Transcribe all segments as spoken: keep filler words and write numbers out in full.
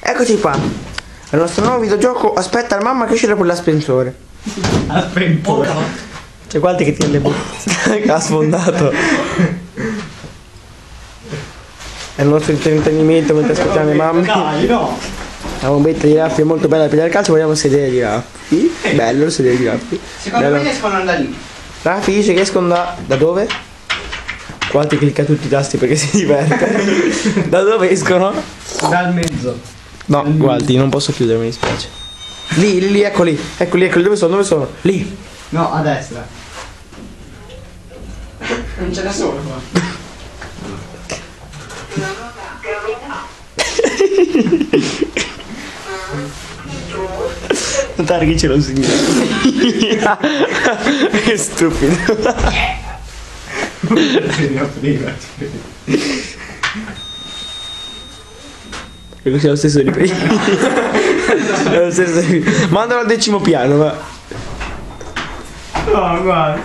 Eccoci qua. Il nostro nuovo videogioco aspetta la mamma che esce per l'ascensore. Aspetta. C'è quanti che tiene le butte. Che ha sfondato. È il nostro intrattenimento mentre aspettiamo le mamme. Dai, no. La bombetta di Raffi è molto bella per il calcio, vogliamo sedere di Raffi. Bello il sedere di Raffi. Secondo Bello. me escono da lì. Raffi dice che escono da... da dove? Quanti clicca tutti i tasti perché si diverte. Da dove escono? Dal mezzo. No, guardi, non posso chiudere, mi dispiace. Lì, lì, lì, eccoli, eccoli, eccoli, dove sono, dove sono? Lì. No, a destra. Non c'è nessuno qua. Notare che ce lo significa. Che stupido. E così è lo stesso di prima. È lo stesso di prima. Mandalo al decimo piano, va. No, guarda.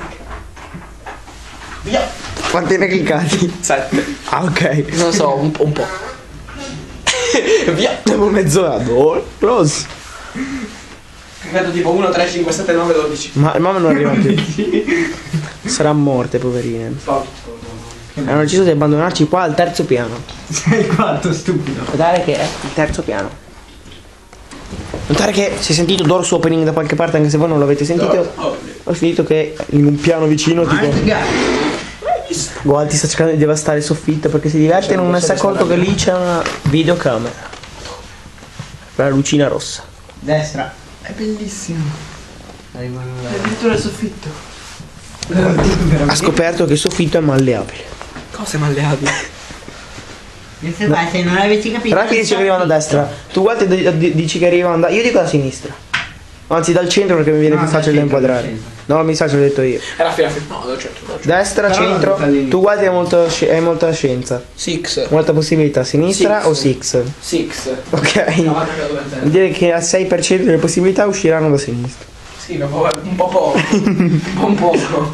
Via. Quanti ne cliccati? Sette. Ah, ok. Non so, un po'. Un po'. Via. Dopo mezz'ora. Oh, close. Cliccato tipo uno, tre, cinque, sette, nove, dodici. Ma mamma non arriva più. Sarà morte, poverine. Hanno deciso di abbandonarci qua al terzo piano. Sei quanto stupido. Notare che è il terzo piano. Notare che si è sentito dorso opening da qualche parte, anche se voi non l'avete sentito. Ho sentito che in un piano vicino tipo Gualti sta cercando di devastare il soffitto perché si diverte e non si è accorto che lì c'è una videocamera. La lucina rossa. Destra. È bellissimo. È addirittura il soffitto. Ha scoperto che il soffitto è malleabile. Cosa malleabile? No. Se non avessi capito. Raffi dice che arrivano da destra. Tu Gualti di- di- dici che arrivano da... Io dico da sinistra. Anzi dal centro perché mi viene No, più dal facile da centro, inquadrare. dal centro. No, mi sa che l'ho detto io. Raffi, Raffi. No, dal centro, dal centro. Destra, Però non centro. sta lì. Tu Gualti hai molta, sci- hai molta scienza. Six. Molta possibilità. Sinistra Six. o six? Six. Ok. No, guarda che dove Vuol dire che al sei per cento delle possibilità usciranno da sinistra. Sì, un po', un po' poco. Un po' un poco.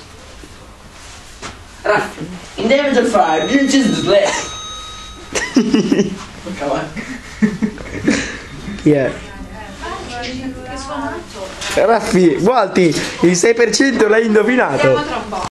Raffi, in Diameter five, you choose the left. Cavolo. Chi è? Raffi, Gualti, il sei per cento l'hai indovinato.